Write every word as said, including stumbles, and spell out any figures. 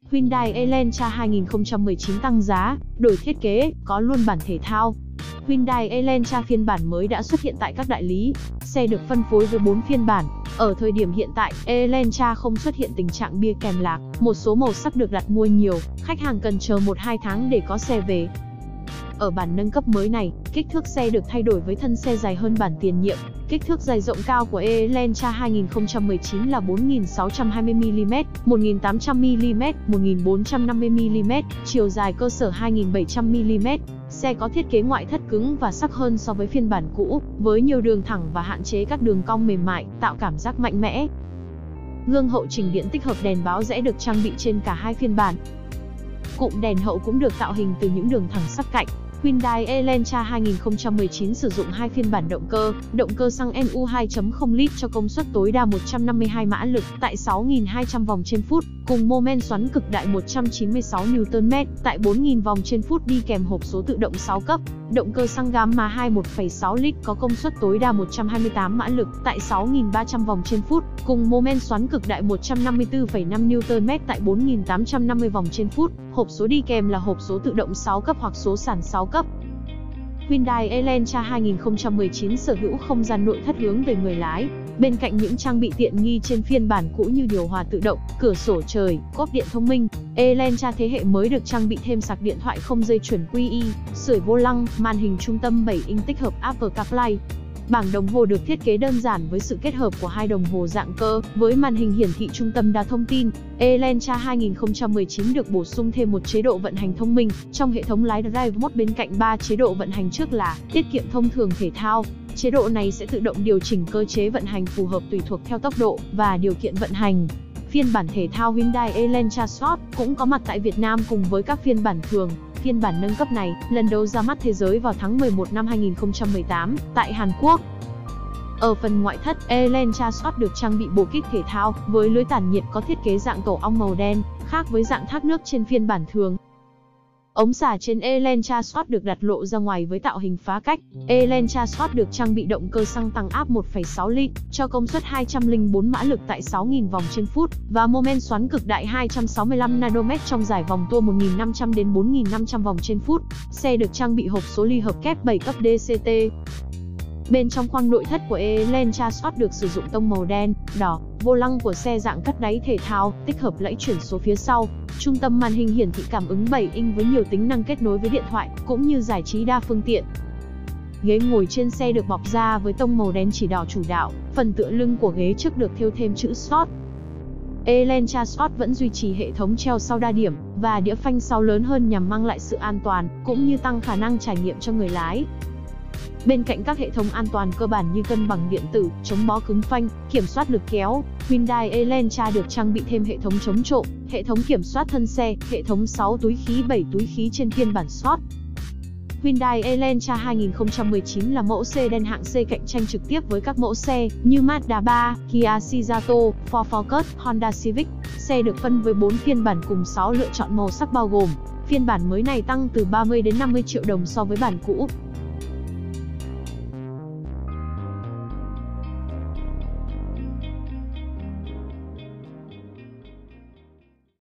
Hyundai Elantra hai nghìn không trăm mười chín tăng giá, đổi thiết kế, có luôn bản thể thao. Hyundai Elantra phiên bản mới đã xuất hiện tại các đại lý. Xe được phân phối với bốn phiên bản. Ở thời điểm hiện tại, Elantra không xuất hiện tình trạng bia kèm lạc, một số màu sắc được đặt mua nhiều, khách hàng cần chờ một hai tháng để có xe về. Ở bản nâng cấp mới này, kích thước xe được thay đổi với thân xe dài hơn bản tiền nhiệm. Kích thước dài rộng cao của Elantra hai nghìn không trăm mười chín là bốn nghìn sáu trăm hai mươi mi li mét, một nghìn tám trăm mi li mét, một nghìn bốn trăm năm mươi mi li mét, chiều dài cơ sở hai nghìn bảy trăm mi li mét. Xe có thiết kế ngoại thất cứng và sắc hơn so với phiên bản cũ, với nhiều đường thẳng và hạn chế các đường cong mềm mại, tạo cảm giác mạnh mẽ. Gương hậu chỉnh điện tích hợp đèn báo rẽ được trang bị trên cả hai phiên bản. Cụm đèn hậu cũng được tạo hình từ những đường thẳng sắc cạnh. Hyundai Elantra hai nghìn không trăm mười chín sử dụng hai phiên bản động cơ, động cơ xăng e u hai chấm không lít cho công suất tối đa một trăm năm mươi hai mã lực tại sáu nghìn hai trăm vòng trên phút, cùng mô men xoắn cực đại một trăm chín mươi sáu niu tơn mét tại bốn nghìn vòng trên phút đi kèm hộp số tự động sáu cấp. Động cơ xăng Gamma hai một phẩy sáu lít có công suất tối đa một trăm hai mươi tám mã lực tại sáu nghìn ba trăm vòng trên phút, cùng mô men xoắn cực đại một trăm năm mươi tư phẩy năm niu tơn mét tại bốn nghìn tám trăm năm mươi vòng trên phút. Hộp số đi kèm là hộp số tự động sáu cấp hoặc số sàn sáu cấp. Hyundai Elantra hai nghìn không trăm mười chín sở hữu không gian nội thất hướng về người lái. Bên cạnh những trang bị tiện nghi trên phiên bản cũ như điều hòa tự động, cửa sổ trời, cốp điện thông minh, Elantra thế hệ mới được trang bị thêm sạc điện thoại không dây chuẩn quy i, sưởi vô lăng, màn hình trung tâm bảy inch tích hợp Apple CarPlay. Bảng đồng hồ được thiết kế đơn giản với sự kết hợp của hai đồng hồ dạng cơ với màn hình hiển thị trung tâm đa thông tin. Elantra hai nghìn không trăm mười chín được bổ sung thêm một chế độ vận hành thông minh trong hệ thống lái Drive Mode bên cạnh ba chế độ vận hành trước là tiết kiệm, thông thường, thể thao. Chế độ này sẽ tự động điều chỉnh cơ chế vận hành phù hợp tùy thuộc theo tốc độ và điều kiện vận hành. Phiên bản thể thao Hyundai Elantra Sport cũng có mặt tại Việt Nam cùng với các phiên bản thường. Phiên bản nâng cấp này lần đầu ra mắt thế giới vào tháng mười một năm hai nghìn không trăm mười tám tại Hàn Quốc. Ở phần ngoại thất, Elantra Sport được trang bị bộ kích thể thao với lưới tản nhiệt có thiết kế dạng tổ ong màu đen, khác với dạng thác nước trên phiên bản thường. Ống xả trên Elantra Sport được đặt lộ ra ngoài với tạo hình phá cách. Elantra Sport được trang bị động cơ xăng tăng áp một phẩy sáu lít cho công suất hai trăm lẻ bốn mã lực tại sáu nghìn vòng trên phút và mô men xoắn cực đại hai trăm sáu mươi lăm nanomet trong giải vòng tua một nghìn năm trăm đến bốn nghìn năm trăm vòng trên phút. Xe được trang bị hộp số ly hợp kép bảy cấp đê xê tê. Bên trong khoang nội thất của Elantra Sport được sử dụng tông màu đen, đỏ. Vô lăng của xe dạng cắt đáy thể thao, tích hợp lẫy chuyển số phía sau. Trung tâm màn hình hiển thị cảm ứng bảy inch với nhiều tính năng kết nối với điện thoại, cũng như giải trí đa phương tiện. Ghế ngồi trên xe được bọc da với tông màu đen chỉ đỏ chủ đạo, phần tựa lưng của ghế trước được thêu thêm chữ Sport. Elantra Sport vẫn duy trì hệ thống treo sau đa điểm và đĩa phanh sau lớn hơn nhằm mang lại sự an toàn, cũng như tăng khả năng trải nghiệm cho người lái. Bên cạnh các hệ thống an toàn cơ bản như cân bằng điện tử, chống bó cứng phanh, kiểm soát lực kéo, Hyundai Elantra được trang bị thêm hệ thống chống trộm, hệ thống kiểm soát thân xe, hệ thống sáu túi khí bảy túi khí trên phiên bản Sport. Hyundai Elantra hai nghìn không trăm mười chín là mẫu sedan hạng C cạnh tranh trực tiếp với các mẫu xe như Mazda ba, Kia Cerato, Ford Focus, Honda Civic. Xe được phân với bốn phiên bản cùng sáu lựa chọn màu sắc bao gồm. Phiên bản mới này tăng từ ba mươi đến năm mươi triệu đồng so với bản cũ.